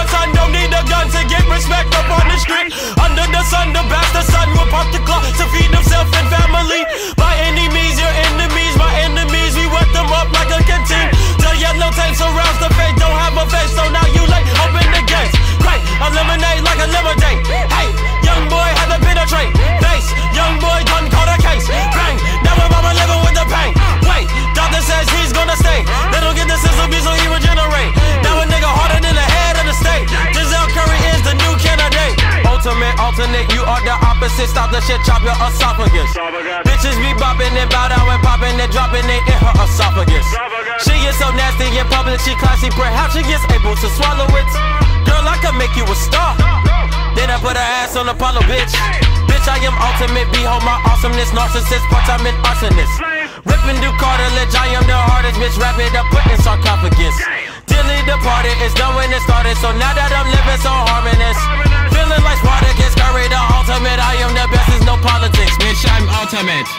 son don't need a gun to get respect up on the street. Under the sun, the bastard son will pop the clock to feed himself and family. By any means, your enemies, my enemies, we wet them up like a canteen. Till yellow tape surrounds the face, don't have a face, so now you late, open the gates. Great, eliminate like a lemonade. Hey, young boy had to penetrate. Face, young boy done caught a case. Bang, now my mama living with the pain. Wait, doctor says he's gonna stay. They don't get the sizzle beat so he regenerate. Now a nigga harder than the head of the state. Giselle Curry is the new candidate. Ultimate, alternate, you are the opposite. Stop the shit, chop your esophagus. Bitches be bopping and bow down and popping and dropping it in her esophagus. She is so nasty in public, she classy, perhaps she gets able to swallow it. Girl, I can make you a star. Then I put her ass on Apollo, bitch. Bitch, I am ultimate, behold my awesomeness. Narcissist, part-time and arsonist. Ripping through cartilage, I am the hardest, bitch. Wrap it up, put in sarcophagus. Dearly departed, it's done when it started. So now that I'm living so harmonious, feeling like Spartacus, Curry the ultimate. I am the best, there's no politics. Bitch, I'm ultimate.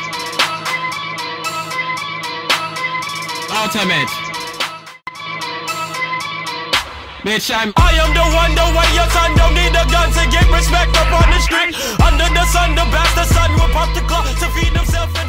Ultimate. Bitch, I am the one, the way your son don't need a gun to get respect up on the street. Under the sun, the bastard son will pop the clock to feed himself and